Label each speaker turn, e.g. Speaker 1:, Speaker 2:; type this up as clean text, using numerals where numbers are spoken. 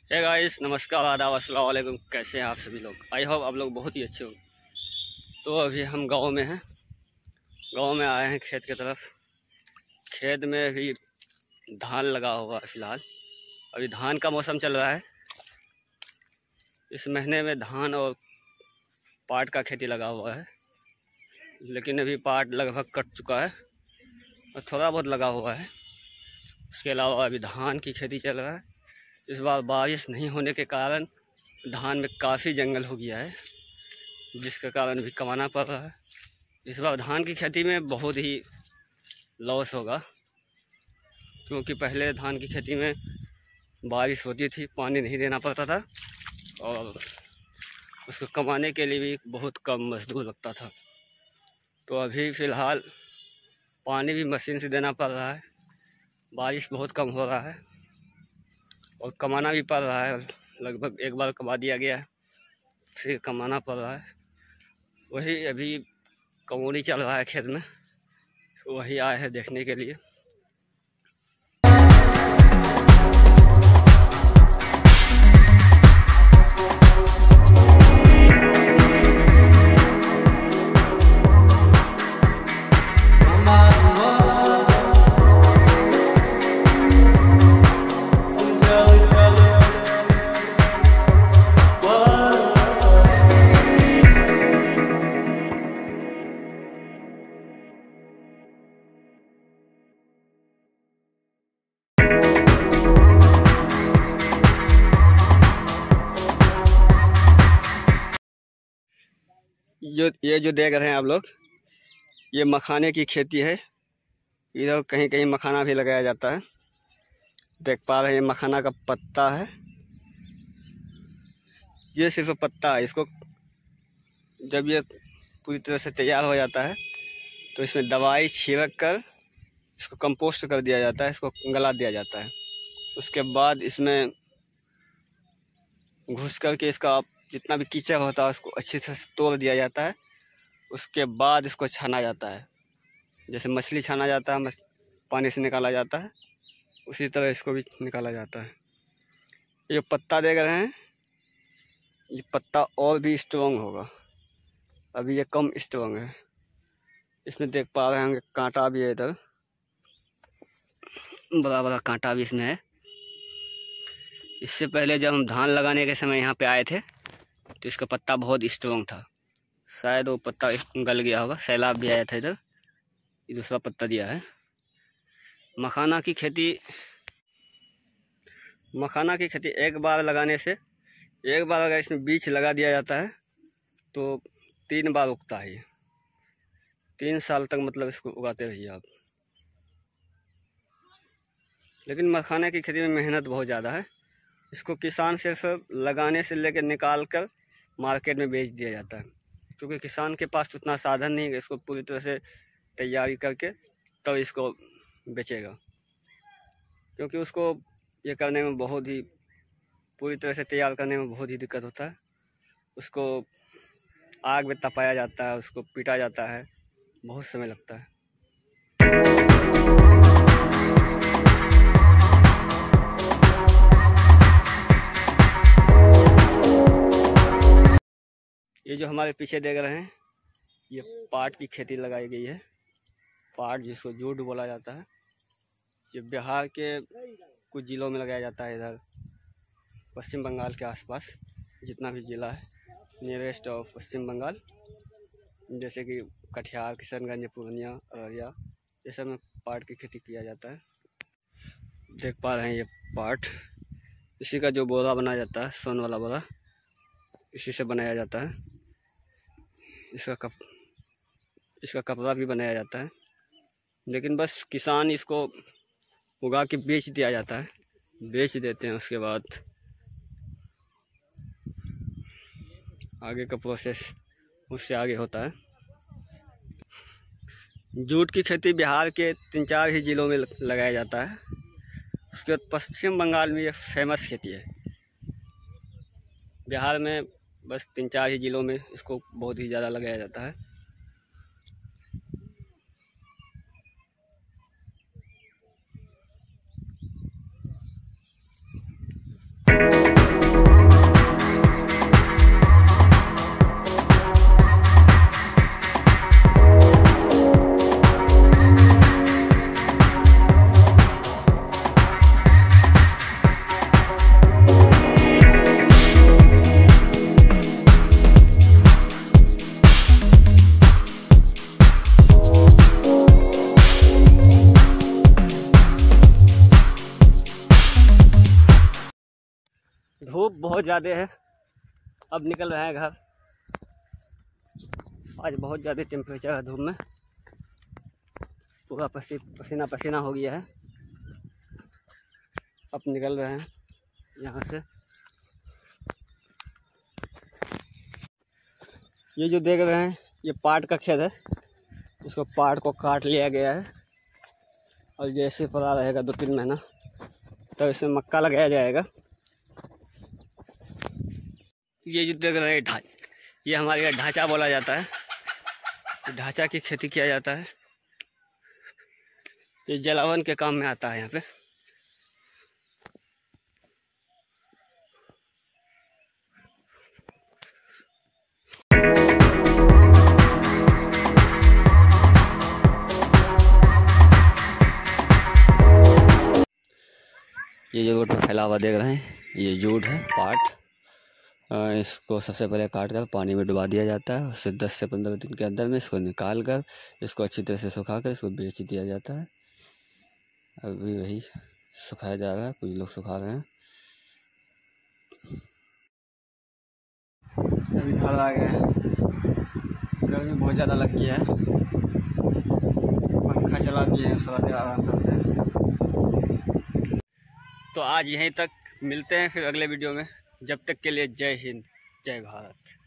Speaker 1: Hey guys, नमस्कार, आदाब, अस्सलाम वालेकुम। कैसे हैं आप सभी लोग? आई होप आप लोग बहुत ही अच्छे हो। तो अभी हम गांव में हैं। गांव में आए हैं खेत की तरफ। खेत में अभी धान लगा हुआ है। फिलहाल अभी धान का मौसम चल रहा है। इस महीने में धान और पाट का खेती लगा हुआ है, लेकिन अभी पाट लगभग कट चुका है और थोड़ा बहुत लगा हुआ है। उसके अलावा अभी धान की खेती चल रहा है। इस बार बारिश नहीं होने के कारण धान में काफ़ी जंगल हो गया है, जिसके कारण भी कमाना पड़ रहा है। इस बार धान की खेती में बहुत ही लॉस होगा, क्योंकि पहले धान की खेती में बारिश होती थी, पानी नहीं देना पड़ता था और उसको कमाने के लिए भी बहुत कम मजदूर लगता था। तो अभी फ़िलहाल पानी भी मशीन से देना पड़ रहा है, बारिश बहुत कम हो रहा है और कमाना भी पड़ रहा है। लगभग एक बार कमा दिया गया है, फिर कमाना पड़ रहा है। वही अभी कमौनी चल रहा है खेत में, वही आए हैं देखने के लिए। ये जो देख रहे हैं आप लोग, ये मखाने की खेती है। इधर कहीं कहीं मखाना भी लगाया जाता है। देख पा रहे हैं, ये मखाना का पत्ता है। ये सिर्फ पत्ता है। इसको जब ये पूरी तरह से तैयार हो जाता है तो इसमें दवाई छिड़क कर इसको कंपोस्ट कर दिया जाता है, इसको गला दिया जाता है। उसके बाद इसमें घुस करके इसका जितना भी कीचड़ होता है उसको अच्छी तरह से तोड़ दिया जाता है। उसके बाद इसको छाना जाता है, जैसे मछली छाना जाता है, पानी से निकाला जाता है, उसी तरह इसको भी निकाला जाता है। ये पत्ता देख रहे हैं, ये पत्ता और भी स्ट्रॉन्ग होगा। अभी ये कम स्ट्रॉन्ग है। इसमें देख पा रहे होंगे कांटा भी है, इधर बड़ा बड़ा कांटा भी इसमें है। इससे पहले जब हम धान लगाने के समय यहाँ पे आए थे तो इसका पत्ता बहुत स्ट्रॉन्ग था। शायद वो पत्ता गल गया होगा, सैलाब भी आया था इधर। ये दूसरा पत्ता दिया है। मखाना की खेती एक बार लगाने से, एक बार अगर इसमें बीज लगा दिया जाता है तो 3 बार उगता है। 3 साल तक मतलब इसको उगाते रहिए आप। लेकिन मखाने की खेती में मेहनत बहुत ज़्यादा है। इसको किसान सिर्फ लगाने से लेकर निकाल कर मार्केट में बेच दिया जाता है, क्योंकि किसान के पास उतना साधन नहीं है इसको पूरी तरह से तैयारी करके तब इसको बेचेगा। क्योंकि उसको ये करने में बहुत ही, पूरी तरह से तैयार करने में बहुत ही दिक्कत होता है। उसको आग में तपाया जाता है, उसको पीटा जाता है, बहुत समय लगता है। ये जो हमारे पीछे देख रहे हैं, ये पाट की खेती लगाई गई है। पाट जिसको जूट बोला जाता है। ये बिहार के कुछ ज़िलों में लगाया जाता है। इधर पश्चिम बंगाल के आसपास जितना भी ज़िला है नियरेस्ट ऑफ पश्चिम बंगाल, जैसे कि कटिहार, किशनगंज, पूर्णिया, अररिया, ये सब में पाट की खेती किया जाता है। देख पा रहे हैं ये पाट, इसी का जो बोरा बनाया जाता है, सोन वाला बोरा, इसी से बनाया जाता है। इसका कपड़ा भी बनाया जाता है। लेकिन बस किसान इसको उगा के बेच दिया जाता है, बेच देते हैं। उसके बाद आगे का प्रोसेस उससे आगे होता है। जूट की खेती बिहार के 3-4 ही ज़िलों में लगाया जाता है। उसके बाद पश्चिम बंगाल में ये फेमस खेती है। बिहार में बस 3-4 ही ज़िलों में इसको बहुत ही ज़्यादा लगाया जाता है। धूप बहुत ज़्यादा है। अब निकल रहे हैं घर। आज बहुत ज़्यादा टेम्परेचर है धूप में, पूरा पसीना पसीना हो गया है। अब निकल रहे हैं यहाँ से। ये जो देख रहे हैं ये पाट का खेत है। इसको पाट को काट लिया गया है और जैसे पड़ा रहेगा 2-3 महीना तब इसमें मक्का लगाया जाएगा। ये जो देख रहे हैं ये हमारे यहाँ ढांचा बोला जाता है। ढांचा की खेती किया जाता है। ये जलावन के काम में आता है यहाँ पे। ये जो रोड पर फैला हुआ देख रहे हैं ये जूट है, पाट। इसको सबसे पहले काट कर पानी में डुबा दिया जाता है। उससे 10 से 15 दिन के अंदर में इसको निकाल कर इसको अच्छी तरह से सुखा कर इसको बेच दिया जाता है। अभी वही सुखाया जा रहा है, कुछ लोग सुखा रहे हैं। अभी घर आ गए हैं। गर्मी बहुत ज़्यादा लग गया है। पंखा चला दिए हैं, थोड़ा देर आराम करते हैं। तो आज यहीं तक, मिलते हैं फिर अगले वीडियो में। जब तक के लिए जय हिंद, जय भारत।